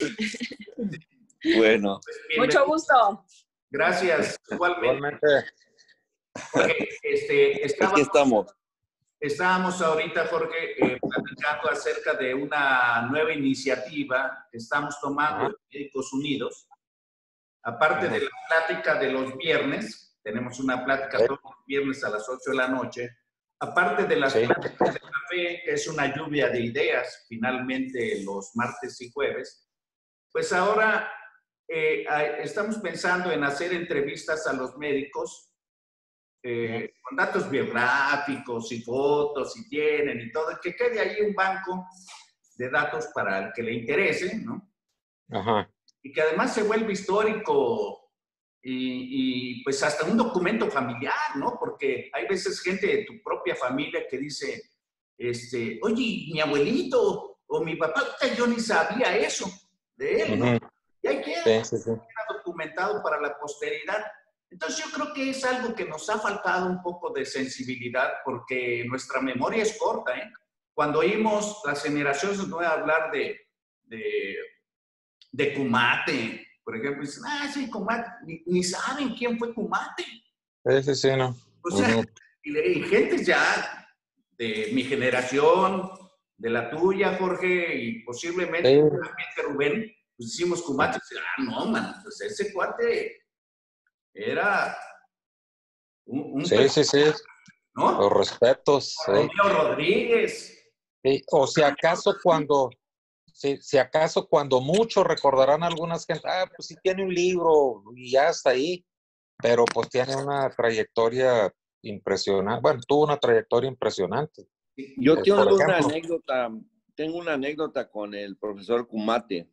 Bueno. Pues mucho gusto. Gracias, igualmente. Jorge, Aquí estamos. Estábamos ahorita, Jorge, platicando acerca de una nueva iniciativa que estamos tomando en Médicos Unidos. Aparte de la plática de los viernes, tenemos una plática todos los viernes a las 8 de la noche. Aparte de las pláticas de café, que es una lluvia de ideas, finalmente los martes y jueves, pues ahora estamos pensando en hacer entrevistas a los médicos con datos biográficos y fotos, si tienen y todo, que quede ahí un banco de datos para el que le interese, ¿no? Ajá. Y que además se vuelva histórico y pues hasta un documento familiar, ¿no? Porque hay veces gente de tu propia familia que dice, oye, mi abuelito o mi papá, yo ni sabía eso de él, ¿no? Y ahí queda, queda documentado para la posteridad. Entonces yo creo que es algo que nos ha faltado un poco de sensibilidad porque nuestra memoria es corta, ¿eh? Cuando oímos las generaciones nuevas hablar de Kumate, por ejemplo, dicen, sí, Kumate, ni saben quién fue Kumate. Sí, no. O sea, y gente ya de mi generación, de la tuya, Jorge, y posiblemente también de Rubén, pues hicimos Kumate, y no, man, pues ese cuate era un sí. ¿no? Los respetos. Romeo Rodríguez. Sí. O si acaso cuando muchos recordarán a algunas gente, pues sí tiene un libro y ya está ahí, pero pues tiene una trayectoria impresionante. Bueno, tuvo una trayectoria impresionante. Yo tengo una anécdota con el profesor Kumate.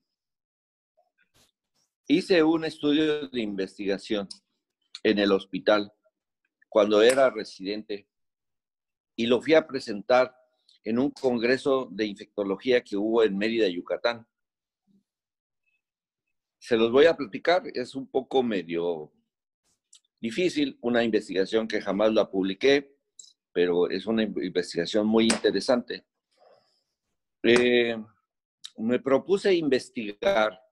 Hice un estudio de investigación en el hospital cuando era residente y lo fui a presentar en un congreso de infectología que hubo en Mérida, Yucatán. Se los voy a platicar, es un poco medio difícil, una investigación que jamás la publiqué, pero es una investigación muy interesante. Me propuse investigar